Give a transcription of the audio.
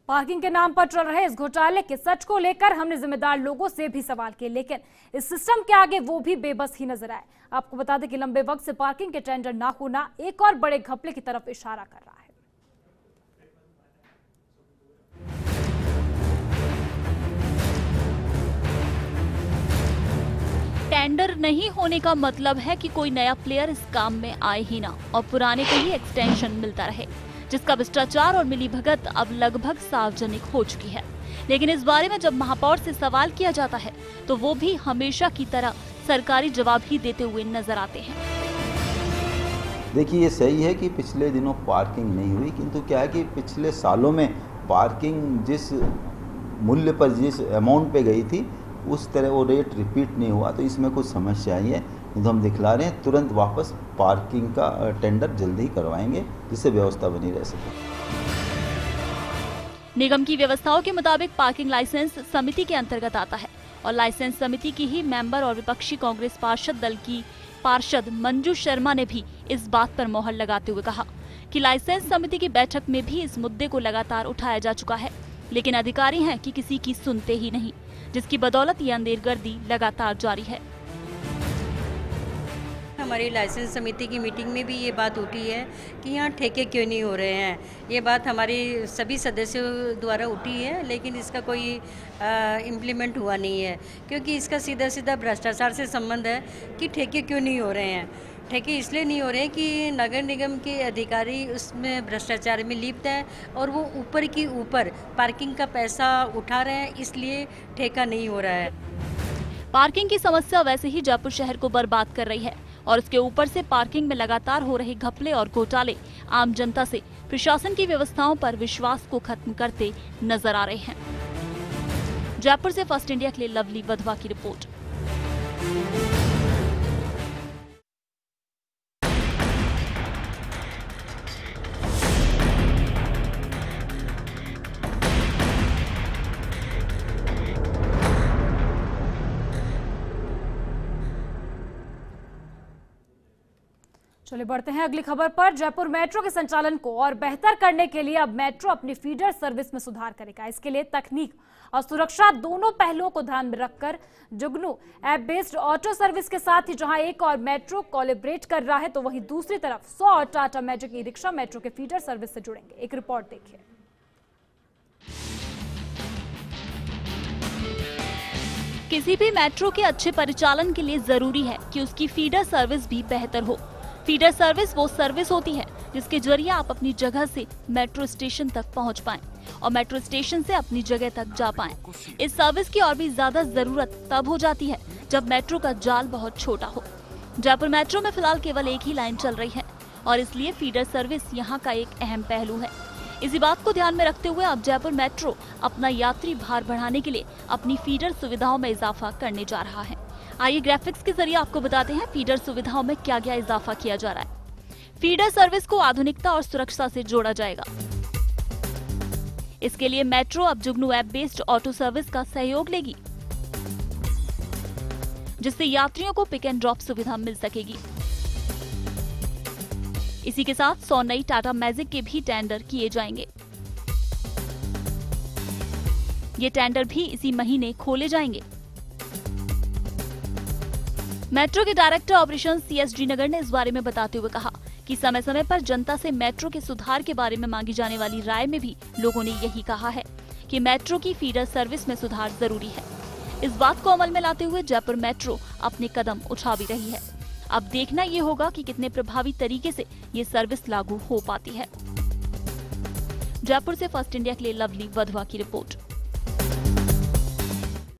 Parking के नाम पर चल रहे इस घोटाले के सच को लेकर हमने जिम्मेदार लोगों से भी सवाल किए, लेकिन इस सिस्टम के आगे वो भी बेबस ही नजर आए। आपको बता दें कि लंबे वक्त से पार्किंग के टेंडर ना होना एक और बड़े घपले की तरफ इशारा कर रहा है। टेंडर नहीं होने का मतलब है कि कोई नया प्लेयर इस काम में आए ही ना और पुराने को ही एक्सटेंशन मिलता रहे, जिसका भ्रष्टाचार और मिलीभगत अब लगभग सार्वजनिक हो चुकी है। लेकिन इस बारे में जब महापौर से सवाल किया जाता है तो वो भी हमेशा की तरह सरकारी जवाब ही देते हुए नजर आते हैं। देखिए, ये सही है कि पिछले दिनों पार्किंग नहीं हुई, किंतु क्या है कि पिछले सालों में पार्किंग जिस मूल्य पर, जिस अमाउंट पे गई थी, उस तरह वो रेट रिपीट नहीं हुआ, तो इसमें कुछ समस्या आई है। तो हम दिखला रहे हैं तुरंत वापस पार्किंग का टेंडर जल्दी ही करवाएंगे, जिससे व्यवस्था बनी रह सके। निगम की व्यवस्थाओं के मुताबिक पार्किंग लाइसेंस समिति के अंतर्गत आता है और लाइसेंस समिति की ही मेंबर और विपक्षी कांग्रेस पार्षद दल की पार्षद मंजू शर्मा ने भी इस बात पर मोहर लगाते हुए कहा कि लाइसेंस समिति की बैठक में भी इस मुद्दे को लगातार उठाया जा चुका है, लेकिन अधिकारी हैं कि किसी की सुनते ही नहीं, जिसकी बदौलत ये अंधेरगर्दी लगातार जारी है। हमारी लाइसेंस समिति की मीटिंग में भी ये बात उठी है कि यहाँ ठेके क्यों नहीं हो रहे हैं। ये बात हमारी सभी सदस्यों द्वारा उठी है, लेकिन इसका कोई इम्प्लीमेंट हुआ नहीं है, क्योंकि इसका सीधा सीधा भ्रष्टाचार से संबंध है कि ठेके क्यों नहीं हो रहे हैं। ठेके इसलिए नहीं हो रहे हैं कि नगर निगम के अधिकारी उसमें भ्रष्टाचार में लिप्त हैं और वो ऊपर की ऊपर पार्किंग का पैसा उठा रहे हैं, इसलिए ठेका नहीं हो रहा है। पार्किंग की समस्या वैसे ही जयपुर शहर को बर्बाद कर रही है और इसके ऊपर से पार्किंग में लगातार हो रहे घपले और घोटाले आम जनता से प्रशासन की व्यवस्थाओं पर विश्वास को खत्म करते नजर आ रहे हैं। जयपुर से फर्स्ट इंडिया के लिए लवली वधवा की रिपोर्ट। चलिए बढ़ते हैं अगली खबर पर। जयपुर मेट्रो के संचालन को और बेहतर करने के लिए अब मेट्रो अपनी फीडर सर्विस में सुधार करेगा। इसके लिए तकनीक और सुरक्षा दोनों पहलुओं को ध्यान में रखकर जुगनू ऐप बेस्ड ऑटो सर्विस के साथ ही जहां एक और मेट्रो कोलैबोरेट कर रहा है, तो वहीं दूसरी तरफ 100 और Tata magic e rickshaw metro के फीडर सर्विस से जुड़ेंगे। एक रिपोर्ट देखिए। किसी भी मेट्रो के अच्छे परिचालन के लिए जरूरी है कि उसकी फीडर सर्विस भी बेहतर हो। फीडर सर्विस वो सर्विस होती है जिसके जरिए आप अपनी जगह से मेट्रो स्टेशन तक पहुंच पाएं और मेट्रो स्टेशन से अपनी जगह तक जा पाएं। इस सर्विस की और भी ज्यादा जरूरत तब हो जाती है जब मेट्रो का जाल बहुत छोटा हो। जयपुर मेट्रो में फिलहाल केवल एक ही लाइन चल रही है और इसलिए फीडर सर्विस यहाँ का एक अहम पहलू है। इसी बात को ध्यान में रखते हुए अब जयपुर मेट्रो अपना यात्री भार बढ़ाने के लिए अपनी फीडर सुविधाओं में इजाफा करने जा रहा है। आइए ग्राफिक्स के जरिए आपको बताते हैं फीडर सुविधाओं में क्या क्या इजाफा किया जा रहा है। फीडर सर्विस को आधुनिकता और सुरक्षा से जोड़ा जाएगा। इसके लिए मेट्रो अब जुगनू ऐप बेस्ड ऑटो सर्विस का सहयोग लेगी, जिससे यात्रियों को पिक एंड ड्रॉप सुविधा मिल सकेगी। इसी के साथ 100 नई टाटा मैजिक के भी टेंडर किए जाएंगे। ये टेंडर भी इसी महीने खोले जाएंगे। मेट्रो के डायरेक्टर ऑपरेशन CSD नगर ने इस बारे में बताते हुए कहा कि समय समय पर जनता से मेट्रो के सुधार के बारे में मांगी जाने वाली राय में भी लोगों ने यही कहा है कि मेट्रो की फीडर सर्विस में सुधार जरूरी है। इस बात को अमल में लाते हुए जयपुर मेट्रो अपने कदम उठा भी रही है। अब देखना ये होगा कि कितने प्रभावी तरीके से ये सर्विस लागू हो पाती है। जयपुर से फर्स्ट इंडिया के लिए लवली वधवा की रिपोर्ट।